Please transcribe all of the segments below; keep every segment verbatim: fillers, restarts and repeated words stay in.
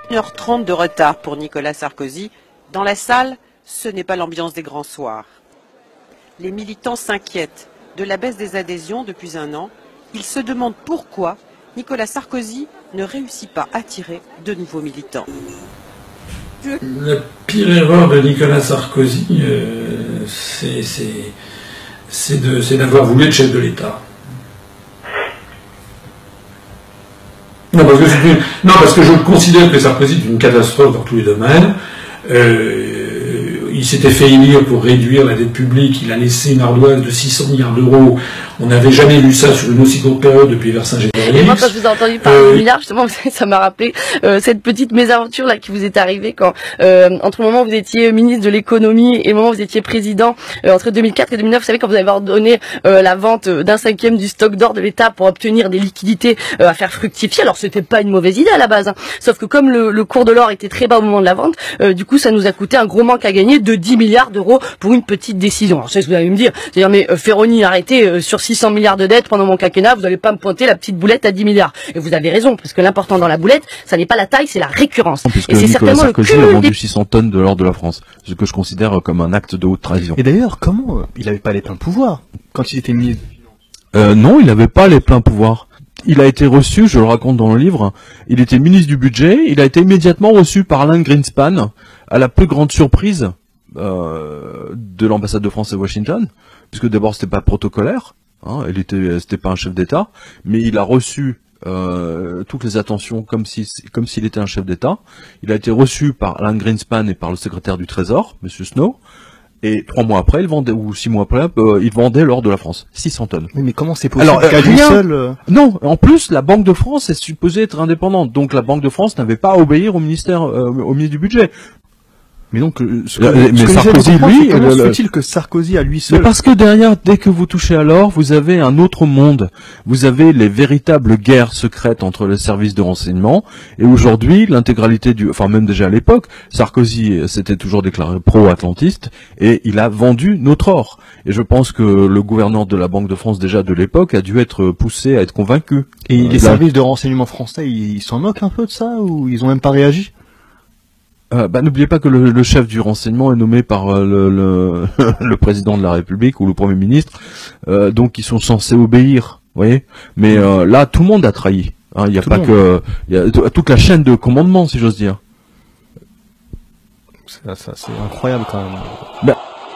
une heure trente de retard pour Nicolas Sarkozy. Dans la salle, ce n'est pas l'ambiance des grands soirs. Les militants s'inquiètent de la baisse des adhésions depuis un an. Ils se demandent pourquoi Nicolas Sarkozy ne réussit pas à attirer de nouveaux militants. La pire erreur de Nicolas Sarkozy, euh, c'est d'avoir voulu être chef de l'État. Non parce, que une... non, parce que je considère que Sarkozy est une catastrophe dans tous les domaines. Euh, il s'était fait élire pour réduire la dette publique, il a laissé une ardoise de six cents milliards d'euros. On n'avait jamais vu ça sur une aussi courte période depuis Vercingétorix. Et moi, quand je vous ai entendu parler euh, de milliards, justement, ça m'a rappelé euh, cette petite mésaventure là qui vous est arrivée quand, euh, entre le moment où vous étiez ministre de l'économie et le moment où vous étiez président, euh, entre deux mille quatre et deux mille neuf, vous savez, quand vous avez ordonné euh, la vente d'un cinquième du stock d'or de l'État pour obtenir des liquidités euh, à faire fructifier. Alors, c'était pas une mauvaise idée à la base, hein. Sauf que comme le, le cours de l'or était très bas au moment de la vente, euh, du coup, ça nous a coûté un gros manque à gagner de dix milliards d'euros pour une petite décision. Alors, je sais ce que vous allez me dire. C'est-à-dire, mais euh, Ferroni, arrêtez, euh, sur six cents milliards de dettes pendant mon quinquennat, vous n'allez pas me pointer la petite boulette à dix milliards. Et vous avez raison, parce que l'important dans la boulette, ça n'est pas la taille, c'est la récurrence. Puisque et c'est Nicolas certainement Sarkozy le cumul a vendu des... six cents tonnes de l'or de la France, ce que je considère comme un acte de haute trahison. Et d'ailleurs, comment euh, il n'avait pas les pleins pouvoirs quand il était ministre des Finances? euh, Non, il n'avait pas les pleins pouvoirs. Il a été reçu, je le raconte dans le livre, il était ministre du budget, il a été immédiatement reçu par Alan Greenspan, à la plus grande surprise euh, de l'ambassade de France à Washington, puisque d'abord c'était pas protocolaire, hein, il était, c'était pas un chef d'État, mais il a reçu euh, toutes les attentions comme si, comme s'il était un chef d'État. Il a été reçu par Alan Greenspan et par le secrétaire du Trésor, Monsieur Snow. Et trois mois après, il vendait, ou six mois après, euh, il vendait l'or de la France, six cents tonnes. Mais, mais comment c'est possible? Alors, euh, rien... seul, euh... Non, en plus, la Banque de France est supposée être indépendante, donc la Banque de France n'avait pas à obéir au ministère, euh, au ministre du Budget. Mais donc, euh, ce que, euh, ce mais que Sarkozy, lui, comment le, se fait-il que Sarkozy à lui seul? Mais parce que derrière, dès que vous touchez à l'or, vous avez un autre monde. Vous avez les véritables guerres secrètes entre les services de renseignement. Et aujourd'hui, l'intégralité du, enfin même déjà à l'époque, Sarkozy s'était toujours déclaré pro-atlantiste et il a vendu notre or. Et je pense que le gouverneur de la Banque de France déjà de l'époque a dû être poussé à être convaincu. Et euh, les là... services de renseignement français, ils s'en moquent un peu de ça ou ils ont même pas réagi? Euh, bah, n'oubliez pas que le, le chef du renseignement est nommé par euh, le, le, le président de la République ou le Premier ministre, euh, donc ils sont censés obéir, vous voyez. Mais euh, là, tout le monde a trahi. Il hein, n'y a tout pas que, il y a toute la chaîne de commandement, si j'ose dire. Ça, ça, c'est incroyable quand même. Bah,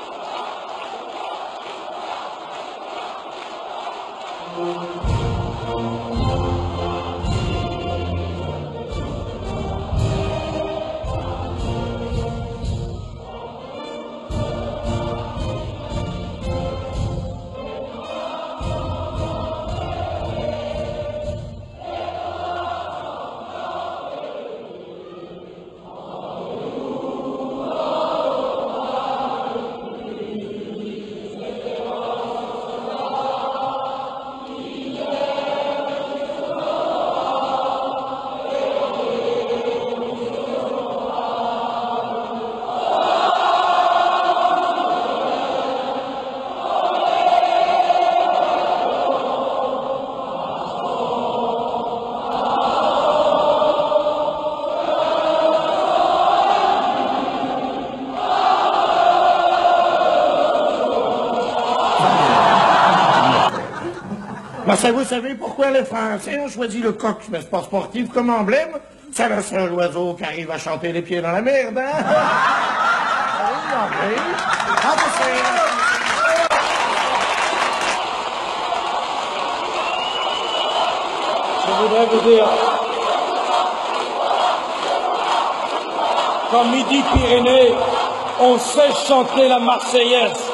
Parce que vous savez pourquoi les Français ont choisi le coq, mais sport sportif, comme emblème? C'est le seul oiseau qui arrive à chanter les pieds dans la merde, hein? Je voudrais vous dire, comme Midi-Pyrénées, on sait chanter la Marseillaise.